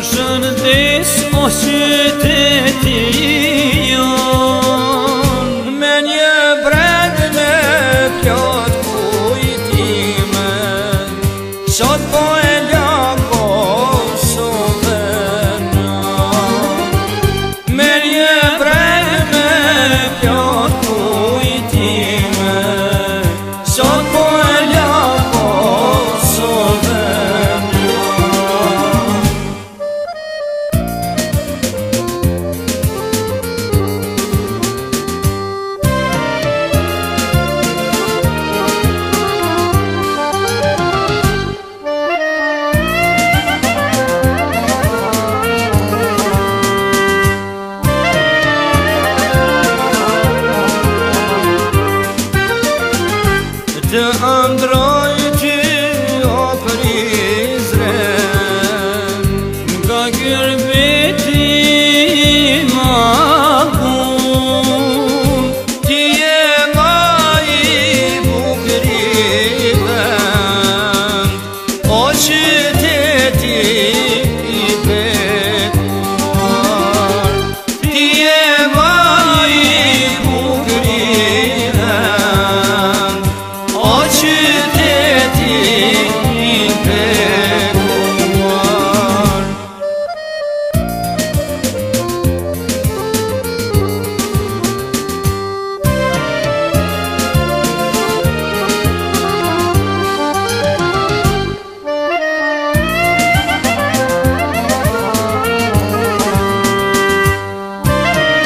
Shëndes o qyteti jon, me një brend me plot kujtime, sot po e la Kosovën. Me një brend me plot kujtime, sot po e la Kosovën. Të ëndroj ty o Prizren, nga gërbeti ma bun, ti e ma i bukri vend, o qyteti i bekuar, ti e ma i bukri vend, o qyteti i bekuar.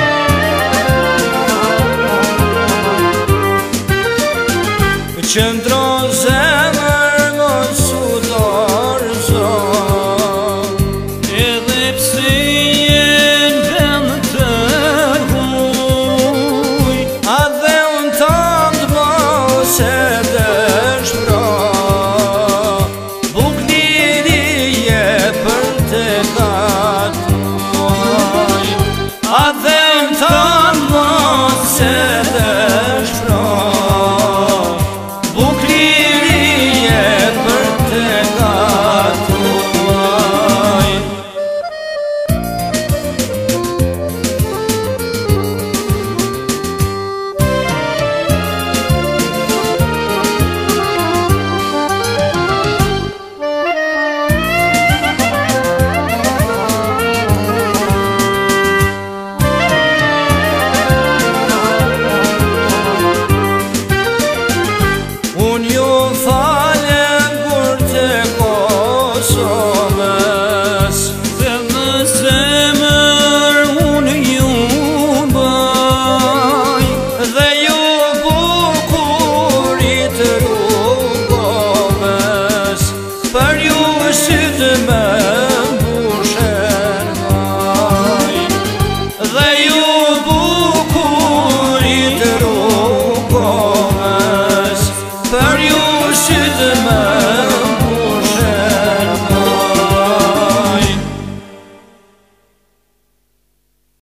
Qëndro